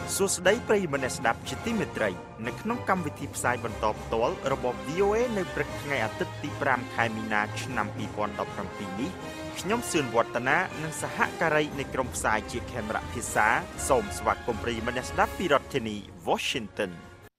សួស្តីប្រិយមិត្តអ្នកស្ដាប់ជាទីមេត្រីនៅក្នុងកម្មវិធីផ្សាយបន្តផ្ទាល់របស់ VOA នៅព្រឹកថ្ងៃអាទិត្យទី5ខែមីនាឆ្នាំ2017នេះខ្ញុំសឿនវឌ្ឍនានិងសហការីនៃក្រុមផ្សាយជាខេមរៈភាសាសូមស្វាគមន៍ប្រិយមិត្តអ្នកស្ដាប់ពីរដ្ឋធានី Washington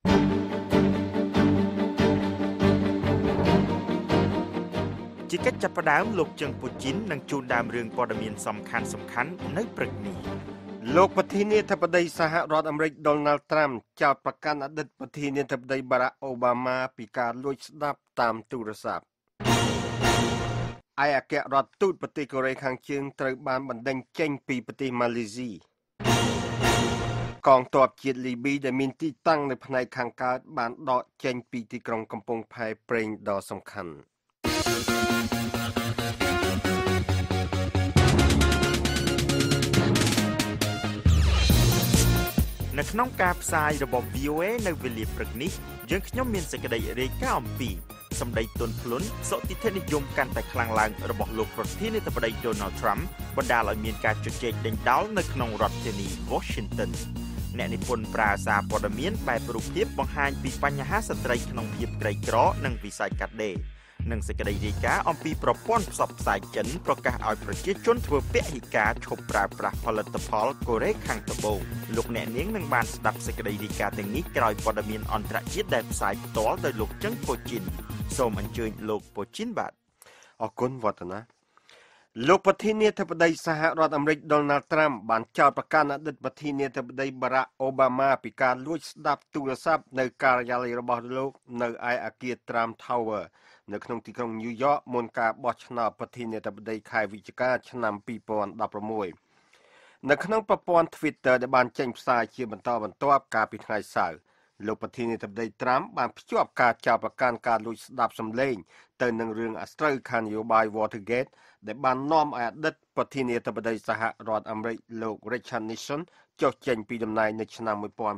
ជាកិច្ចចាប់ផ្ដើមលោកជឹងពូជីននឹងជួនដើមរឿងព័ត៌មានសំខាន់នៅព្រឹកនេះលោកប្រធានាធិបតីសហរដ្ឋអាមេរិក Donald Trump ចោទប្រកាន់អតីតប្រធានាធិបតី Barack Obama ពីការលួចស្ដាប់តាមទូរស័ព្ទឯកអគ្គរដ្ឋទូតប្រទេសកូរ៉េខាងជើងត្រូវបានបណ្តេញចេញពីប្រទេសម៉ាឡេស៊ីកងទ័ពជាតិលីប៊ីដែលមានទីតាំងនៅផ្នែកខាងកើតបានដកចេញពីទីក្រុងកំពង់ផែប្រេងដ៏សំខាន់នៅក្នុងការផ្សាយរបស់ VOA នៅវេលាព្រឹកនេះយើងខ្ញុំមានសេចក្តីរាយការណ៍អំពីសម្ដីទន់ភ្លន់សុតិធិនិយមកាន់តែខ្លាំងឡើងរបស់លោកប្រធានាធិបតី Donald Trump បណ្ដាលឲ្យមានការជជែកដេញដោលនៅក្នុងរដ្ឋធានី Washington អ្នកនិពន្ធប្រើសារព័ត៌មានបែបរូបភាពបង្ហាញពីបញ្ហាស្ត្រីក្នុងភាពក្រីក្រនិងវិស័យកាត់ដេរនិងសេចក្តីរាយការណ៍អំពីប្រព័ន្ធផ្សព្វផ្សាយចិនប្រកាសឲ្យប្រជាជនធ្វើពហិការឈប់ប្រើប្រាស់ផលិតផលកូរ៉េខាងត្បូងលោកអ្នកនាងនឹងបានស្ដាប់សេចក្តីរាយការណ៍ទាំងនេះក្រោយព័ត៌មានអន្តរជាតិដែលផ្សាយផ្ទាល់ដោយលោកជឹងពូជីនសូមអញ្ជើញលោកពូជីនបាទអរគុណវឌ្ឍនាលោកប្រធានាធិបតីសហរដ្ឋអាមេរិក Donald Trump បានចោទប្រកាន់អតីតប្រធានាធិបតី Barack Obama ពីការលួចស្ដាប់ទូរស័ព្ទនៅការិយាល័យរបស់លោកនៅឯអគារ Trump Tower នៅក្នុងទីក្រុង New York មុនការបោះឆ្នោតប្រធានាធិបតីខែវិច្ឆិកាឆ្នាំ2016នៅក្នុងប្រព័ន្ធ Twitter ដែលបានចេញផ្សាយជាបន្តបន្ទាប់កាលពីថ្ងៃសៅរ៍លោកប្រធានាធិបតី Trump បានភ្ជាប់ការចោទប្រកាន់ការលួចស្ដាប់សម្លេងទៅនឹងរឿងអាស្រូវខាងនយោបាយ Watergate ដែលបាននាំឲ្យអតីតប្រធានាធិបតីសហរដ្ឋអាមេរិកលោក Richard Nixon ចុះចេញពីតំណែងនៅឆ្នាំ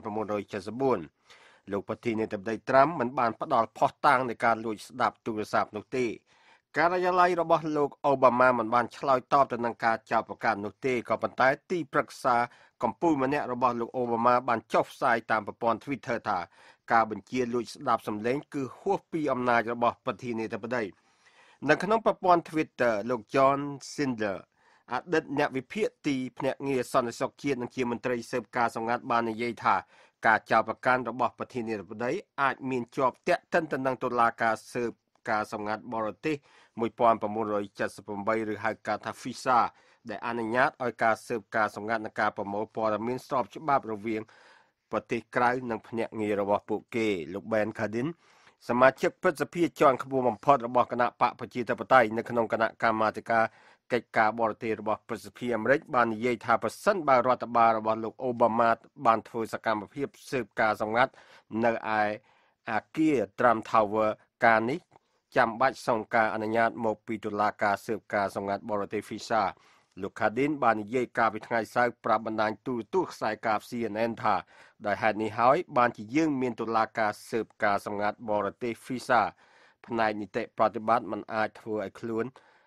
1974លោកប្រធានាធិបតី Trump មិនបានផ្ដល់ភស្តុតាងនៃការលួចស្ដាប់ទូរស័ព្ទនោះទេការិយាល័យរបស់លោក Obama មិនបានឆ្លើយតបទៅនឹងការចោទប្រកាន់នោះទេក៏ប៉ុន្តែទីប្រឹក្សាកម្ពុជាម្នាក់របស់លោក Obama បានចុះផ្សាយតាមប្រព័ន្ធ Twitter ថាការបញ្ជាលួចស្ដាប់សម្លេងគឺហួសពីអំណាចរបស់ប្រធានាធិបតីនៅក្នុងប្រព័ន្ធ Twitter លោក John Sindler អតីតអ្នកវិភាគទីភ្នាក់ងារសន្តិសុខជាតិនិងជាមន្ត្រីស៊ើបការសម្ងាត់បាននិយាយថាការចោទប្រកាន់របស់ប្រធានាធិបតីអាចមានជាប់ទាក់ទិនទៅនឹងតុលាការស៊ើបការសម្ងាត់បរទេស1978ឬហៅកាត់ថា FISA ដែលអនុញ្ញាតឲ្យការស៊ើបការសម្ងាត់និងការប្រមូលព័ត៌មានស្របច្បាប់រវាងប្រទេសក្រៅនិងភ្នាក់ងាររបស់ពួកគេលោក Ben Cardin សមាជិកព្រឹទ្ធសភាជាន់ខ្ពស់បំផុតរបស់គណៈបកប្រជាធិបតេយ្យនៅក្នុងគណៈកម្មាធិការកិច្ចការបរទេសរបស់ព្រឹទ្ធសភាអាមេរិកបាននិយាយថាប្រសិនបើរដ្ឋបាលរបស់លោក Obama បានធ្វើសកម្មភាពស៊ើបការសម្ងាត់នៅឯអគារ Trump Tower ការនេះចាំបាច់សុំការអនុញ្ញាតមកពីតុលាការស៊ើបការសម្ងាត់បរទេស FISA លោក Cardin បាននិយាយកាលពីថ្ងៃសៅរ៍ប្រាប់បណ្ដាញទូរទស្សន៍ខ្សែការ CNN ថាដោយហេតុនេះហើយបានជាយើងមានតុលាការស៊ើបការសម្ងាត់បរទេស FISA ផ្នែកនីតិប្រតិបត្តិមិនអាចធ្វើដោយខ្លួន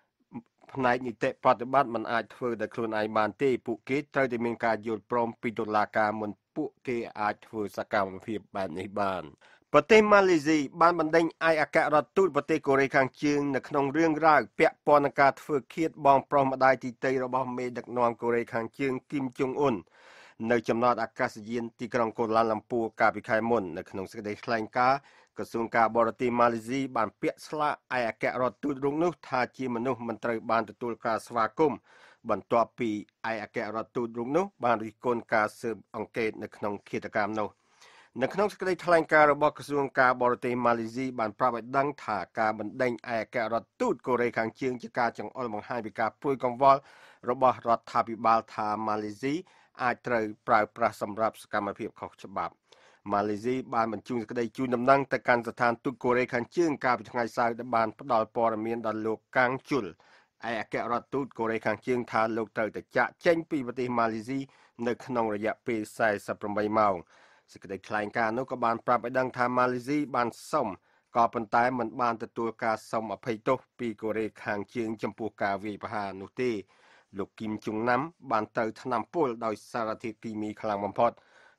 ឯងបានទេពួកគេត្រូវតែមានការយល់ព្រមពីតុលាការមុនពួកគេអាចធ្វើសកម្មភាពបែបនេះបានប្រទេសម៉ាឡេស៊ីបានបណ្ដេញឯកអគ្គរដ្ឋទូតប្រទេសកូរ៉េខាងជើងនៅក្នុងរឿងរ៉ាវពាក់ព័ន្ធនឹងការធ្វើឃាតបងប្រុសម្ដាយទីតីរបស់មេដឹកនាំកូរ៉េខាងជើងគីមចុងអ៊ុននៅចំណតអាកាសយានទីក្រុងកូឡាឡាំពួរកាលពីខែមុននៅក្នុងសេចក្តីថ្លែងការណ៍ក្រសួងការបរទេសម៉ាឡេស៊ីបានពាក់ស្លាកឯកអគ្គរដ្ឋទូតរូបនោះថាជាមនុស្សមិនត្រូវបានទទួលការស្វាគមន៍បន្ទាប់ពីឯកអគ្គរដ្ឋទូតរូបនោះបានរិះគន់ការស៊ើបអង្កេតនៅក្នុងឃាតកម្មនោះនៅក្នុងសេចក្តីថ្លែងការណ៍របស់ក្រសួងការបរទេសម៉ាឡេស៊ីបានប្រាប់ឲ្យដឹងថាការបណ្ដេញឯកអគ្គរដ្ឋទូតកូរ៉េខាងជើងជាការចង្អុលបង្ហាញពីការព្រួយកង្វល់របស់រដ្ឋាភិបាលថាម៉ាឡេស៊ីអាចត្រូវប្រើប្រាស់សម្រាប់សកម្មភាពខុសច្បាប់ម៉ាឡេស៊ីបានបញ្ជូនសេចក្តីជូនដំណឹងទៅកាន់ស្ថានទូតកូរ៉េខាងជើងកាលពីថ្ងៃសៅរ៍ដែលបានផ្ដល់ព័ត៌មានដល់លោកកាងជុលឯកអគ្គរដ្ឋទូតកូរ៉េខាងជើងថាលោកត្រូវតែចាកចេញពីប្រទេសម៉ាឡេស៊ីនៅក្នុងរយៈពេល48ម៉ោងសេចក្តីថ្លែងការណ៍នោះក៏បានប្រាប់ឲ្យដឹងថាម៉ាឡេស៊ីបានសុំក៏ប៉ុន្តែមិនបានទទួលការសុំអភ័យទោសពីកូរ៉េខាងជើងចំពោះការវាយប្រហារនោះទេលោកគីមចុងណាំបានទៅថ្នាំពុលដោយសារធាតុគីមីខ្លាំងបំផុត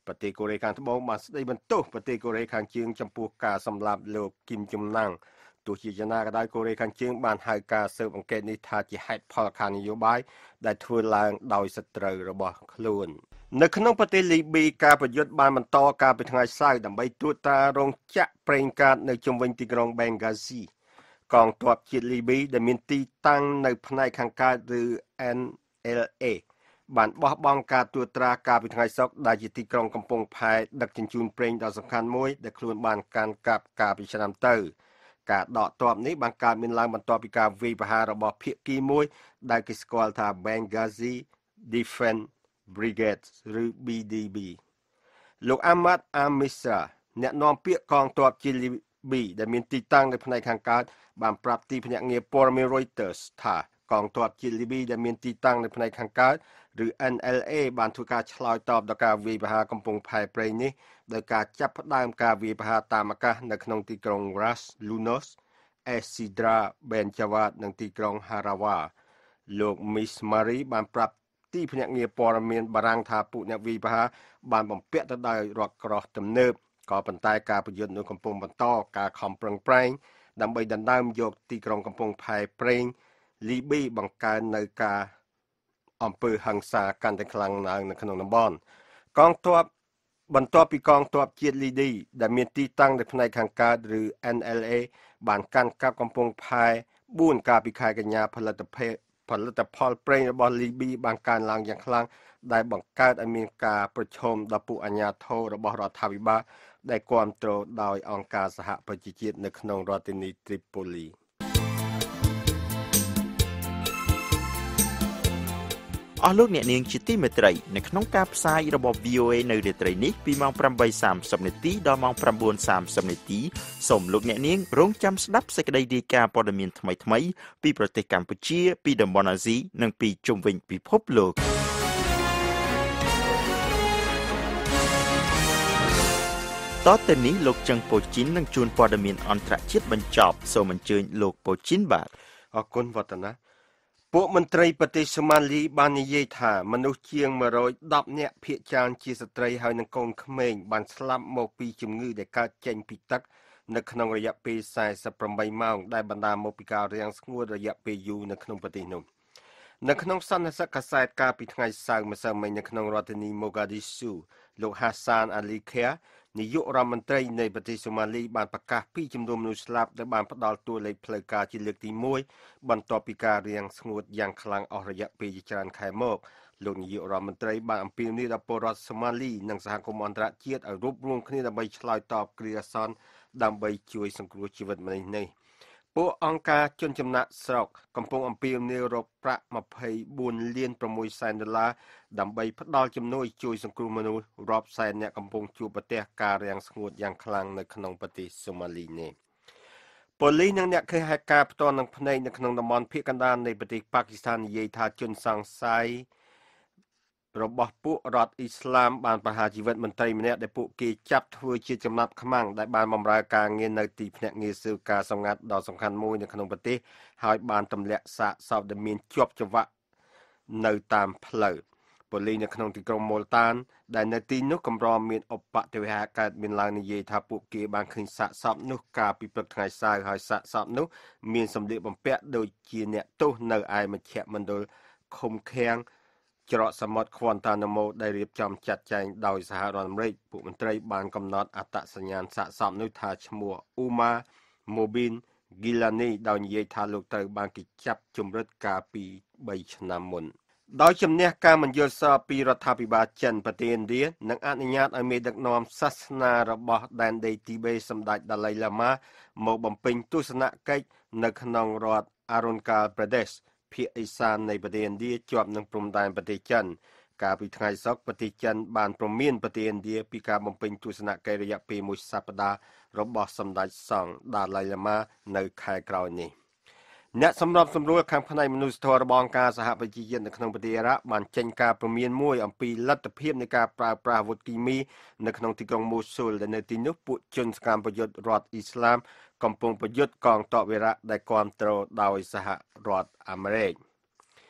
ប្រទេសកូរ៉េខាងត្បូងបានស្ដីបន្ទោសប្រទេសកូរ៉េខាងជើងចំពោះការសម្លាប់លោកគីមចំណាំងទោះជាយ៉ាងណាក៏ដោយកូរ៉េខាងជើងបានហៅការស៊ើបអង្កេតនេះថាជាហេតុផលខាងនយោបាយដែលធ្វើឡើងដោយសត្រូវរបស់ខ្លួននៅក្នុងប្រទេសលីប៊ីការប្រយុទ្ធបានបន្តកាលពីថ្ងៃសៅរ៍ដើម្បីត្រួតត្រារោងចក្រប្រេងកាតនៅជុំវិញទីក្រុងបេងហ្គាស៊ីកងទ័ពជាតិលីប៊ីដែលមានទីតាំងនៅផ្នែកខាងកើតឬ NLA បានបោះបង់ការត្រួតត្រាការពីថ្ងៃសុក្រដែលជាទីក្រុងកំពង់ផែដឹកជញ្ជូនប្រេងដ៏សំខាន់មួយដែលខ្លួនបានកាន់កាប់កាលពីឆ្នាំទៅការដកទ័ពនេះបានកើតមានឡើងបន្ទាប់ពីការវាយប្រហាររបស់ភាគីមួយដែលគេស្គាល់ថា Benghazi Defense Brigade ឬ BDB លោក Ahmad Amisra អ្នកនាំពាក្យកងទ័ពជាលីប៊ីដែលមានទីតាំងនៅផ្នែកខាងកើតបានប្រាប់ទីភ្នាក់ងារព័ត៌មាន Reuters ថាកងទ័ពជាតិលីប៊ីដែលមានទីតាំងនៅផ្នែកខាងកើតឬ NLA បានធ្វើការឆ្លើយតបដល់ការវាយប្រហារកំពង់ផែប្រេងនេះដោយការចាប់ផ្ដើមការវាយប្រហារតាមអាកាសនៅក្នុងទីក្រុង Ras Lunos, Esidra Ben Jawad និងទីក្រុង Harawa លោក Miss Marie បានប្រាប់ទីភ្នាក់ងារព័ត៌មានបារាំងថាពួកអ្នកវាយប្រហារបានបំពាក់ទៅដោយរថក្រោះទំនើបក៏ប៉ុន្តែការប្រយុទ្ធនៅកំពុងបន្តការខំប្រឹងប្រែងដើម្បីដណ្ដើមយកទីក្រុងកំពង់ផែប្រេងលីប៊ីបង្កើននៅការអំពើហិង្សាកាន់តែខ្លាំងឡើងនៅក្នុងតំបន់កងទ័ពបន្ទាប់ពីកងទ័ពជាតិលីឌីដែលមានទីតាំងនៅផ្នែកខាងកើតឬ NLA បានកាន់កាប់កំពង់ផែ4កាលពីខែកញ្ញាផលិតផលប្រេងរបស់លីប៊ីបានកើនឡើងយ៉ាងខ្លាំងដែលបង្កើតឲ្យមានការប្រឈមដល់ពួកអាជ្ញាធររបស់រដ្ឋាភិបាលដែលគាំទ្រដោយអង្គការសហប្រជាជាតិនៅក្នុងរដ្ឋធានី Tripoli អស់លោកអ្នកនាងជាទីមេត្រីនៅក្នុងការផ្សាយរបស់ VOA នៅរាត្រីនេះពីម៉ោង 8:30 នាទីដល់ម៉ោង 9:30 នាទីសូមលោកអ្នកនាងរងចាំស្ដាប់សេចក្តីរាយការណ៍ព័ត៌មានថ្មីៗពីប្រទេសកម្ពុជាពីតំបន់អាស៊ីនិងពីជុំវិញពិភពលោកតទៅនេះលោកចឹងប៉ូជីននឹងជួនព័ត៌មានអន្តរជាតិបញ្ចប់សូមអញ្ជើញលោកប៉ូជីនបាទអរគុណវឌ្ឍនាពួកមន្ត្រីប្រទេសសូម៉ាលីបាននិយាយថាមនុស្សជាង110នាក់ភាគច្រើនជាស្ត្រីហើយនិងកូនក្មេងបានស្លាប់មកពីជំងឺដែលកើតចេញពីទឹកនៅក្នុងរយៈពេល48ម៉ោងដែលបណ្ដាលមកពីការរាំងស្ងួតរយៈពេលយូរនៅក្នុងប្រទេសនោះនៅក្នុងសន្និសីទកាសែតកាលពីថ្ងៃសៅរ៍ម្សិលមិញនៅក្នុងរដ្ឋធានីម៉ូហ្គាឌីស៊ូលោក Hassan Ali Khair នាយករដ្ឋមន្ត្រីនៃប្រទេសសូម៉ាលីបានប្រកាសពីចំនួនមនុស្សស្លាប់ដែលបានផ្ដល់តួលេខផ្លូវការជាលើកទី1បន្ទាប់ពីការរាំងស្ងួតយ៉ាងខ្លាំងអស់រយៈពេលជាច្រើនខែមកលោកនាយករដ្ឋមន្ត្រីបានអំពាវនាវដល់ពលរដ្ឋសូម៉ាលីនិងសហគមន៍អន្តរជាតិឲ្យរួបរวมគ្នាដើម្បីឆ្លើយតបគ្រាអាសន្នដើម្បីជួយសង្គ្រោះជីវិតមនុស្សនេះពួកអង្គការជនចំណាក់ស្រុកកំពុងអំពាវនាវរកប្រាក់$24.6 លានដើម្បីផ្ដល់ជំនួយជួយសង្គ្រោះមនុស្សរាប់សែនអ្នកកំពុងជួបប្រទះការរាំងស្ងួតយ៉ាងខ្លាំងនៅក្នុងប្រទេសសូម៉ាលីនេះប៉ូលីសនិងអ្នកឃើញហេតុការណ៍ផ្ទាល់នឹងភ្នែកនៅក្នុងតំបន់ភាគកណ្ដាលនៃប្រទេសប៉ាគីស្ថាននិយាយថាជនសង្ស័យរបស់ពួករដ្ឋអ៊ីស្លាមបានប្រហារជីវិតមន្ត្រីម្នាក់ដែលពួកគេចាប់ធ្វើជាចំណាប់ខ្មាំងដែលបានបម្រើការងារនៅទីភ្នាក់ងារស៊ើបការសម្ងាត់ដ៏សំខាន់មួយនៅក្នុងប្រទេសហើយបានទម្លាក់សាកសពដែលមានជាប់ច្រវាក់នៅតាមផ្លូវប៉ូលីសនៅក្នុងទីក្រុងម៉ូលតានដែលនៅទីនោះកម្រមានឧបទ្ទវហេតុកើតមានឡើងនិយាយថាពួកគេបានឃើញសាកសពនោះកាលពីព្រឹកថ្ងៃសៅរ៍ហើយសាកសពនោះមានសម្លៀកបំពាក់ដូចជាអ្នកទោសនៅឯមជ្ឈមណ្ឌលឃុំឃាំងច្រកសមុទ្រ Guantanamo ដែលរៀបចំចាត់ចែងដោយសហរដ្ឋអាមេរិកពួកមន្ត្រីបានកំណត់អត្តសញ្ញាណសាកសពនោះថាឈ្មោះ Umar Mobin Gilani ដោយនិយាយថាលោកត្រូវបានគេចាប់ជំរិតកាលពី3ឆ្នាំមុនដោយជំនះការមិនយល់សប្តិពីរដ្ឋាភិបាលចិនប្រទេសឥណ្ឌានិងអនុញ្ញាតឲ្យមេដឹកនាំសាសនារបស់ដែនដីទីបេសម្ដេចដាឡៃឡាម៉ាមកបំពេញទស្សនកិច្ចនៅក្នុងរដ្ឋ Arunachal Pradesh ភាគឦសាននៃប្រទេសឥណ្ឌាជាប់នឹងព្រំដែនប្រទេសចិនកាលពីថ្ងៃសុក្រប្រទេសចិនបានព្រមានប្រទេសឥណ្ឌាពីការបំពេញទស្សនកិច្ចរយៈពេលមួយសប្តាហ៍របស់សម្ដេចសង្ឃដាឡៃឡាម៉ានៅខែក្រោយនេះអ្នកសម្របសម្រួលខាងផ្នែកមនុស្សធម៌របស់អង្គការសហប្រជាជាតិនៅក្នុងប្រទេសអារ៉ាប់បានចេញការព្រមានមួយអំពីលទ្ធភាពនៃការប្រើប្រាស់អាវុធគីមីនៅក្នុងទីក្រុងមូស៊ូលដែលនៅទីនោះពួកជនសកម្មប្រយុទ្ធរដ្ឋអ៊ីស្លាមកំពុងប្រយុទ្ធកងទ័ពអ៊ីរ៉ាក់ដែលគាំទ្រដោយសហរដ្ឋអាមេរិកភ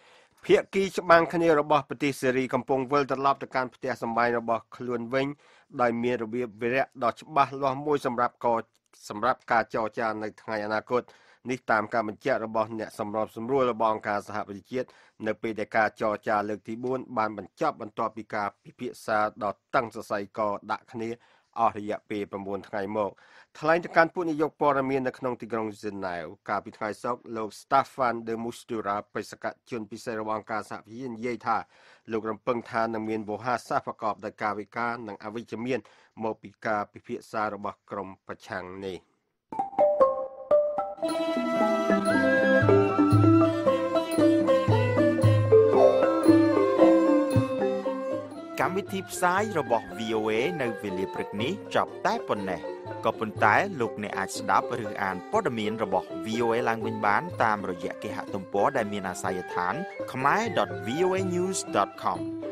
ភាគីច្បាំងគ្នារបស់ប្រទេសសេរីកំពុងវិលត្រឡប់ទៅកាន់ផ្ទះសម្បែងរបស់ខ្លួនវិញដោយមានរបៀបវិរៈដ៏ច្បាស់លាស់មួយសម្រាប់ការចរចានៅថ្ងៃអនាគតនេះតាមការបញ្ជាក់របស់អ្នកសម្របសម្រួលរបស់អង្គការសហប្រជាជាតិនៅពេលដែលការចរចាលើកទី4បានបញ្ចប់បន្ទាប់ពីការពិភាក្សាដ៏តឹងសរសៃកដាក់គ្នាអស់រយៈពេល9ថ្ងៃមកថ្លែងទៅកាន់ពួកនាយកព័ត៌មាននៅក្នុងទីក្រុងហ្សឺណែវកាលពីថ្ងៃសុក្រលោក Staffan de Mistura បេសកជនពិសេសរបស់អង្គការសហប្រជាជាតិនិយាយថាលោករំពឹងថានឹងមានវោហារសាស្ត្រប្រកបដោយការវិការនិងអវិជ្ជមានមកពីការពិភាក្សារបស់ក្រុមប្រឆាំងនេះកម្មវិធីផ្សាយរបស់ VOA នៅវេលាព្រឹកនេះចប់តែប៉ុណ្ណេះក៏ប៉ុន្តែលោកអ្នកអាចស្ដាប់ឬអានព័ត៌មានរបស់ VOA ឡើងវិញបានតាមរយៈគេហទំព័រដែលមានអាសយដ្ឋាន khmer.voanews.com